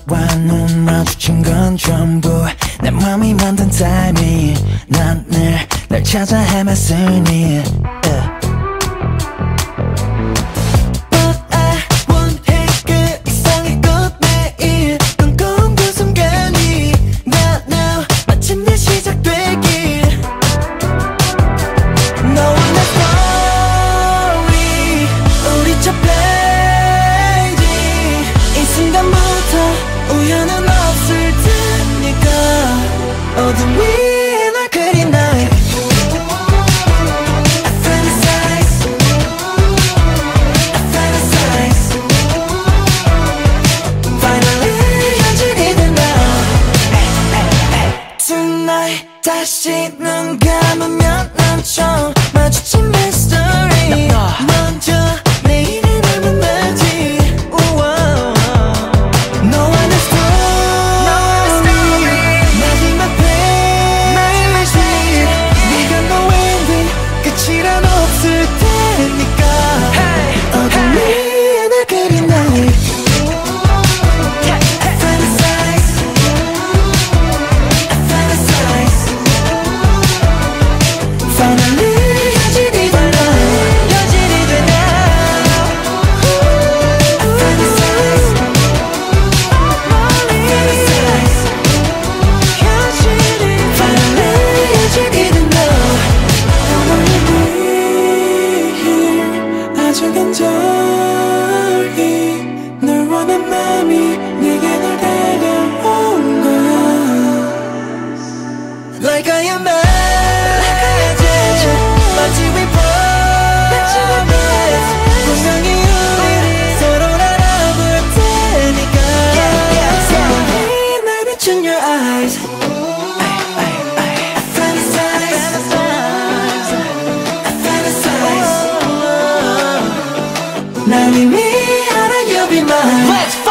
너와 눈 마주친 건 전부 내 맘이 만든 타이밍. 난 늘 널 찾아 헤맸으니 But I 원해 그 이상의 것 매일 꿈꿔온 그 순간이 Not now 마침내 시작되길. 너와 내 story 우리 첫 페이지 이 순간부터 우연은 없을 테니까 어둠 위에 널 그린 night I fantasize I fantasize Finally 현실이 된 now Tonight 다시 눈 감으면 난 처음 마주친 mystery 먼저 내 이름을 묻는지 너와 내 story 마지막 페이지 네가 너의 끝이란 없을 테니까 어둠 위에 날 그린 night I fantasize I fantasize Finally 현실이 된 now 현실이 된 now I fantasize fantasize 현실이 Finally 현실이 된 now 아주 간절히 널 원한 맘이 내게 널 데려온 거야 Like I am magic 마치 we promise 분명히 우리 서로를 알아볼 테니까 날 비춘 your eyes I fantasize I fantasize 날 이미 알아 you'll be mine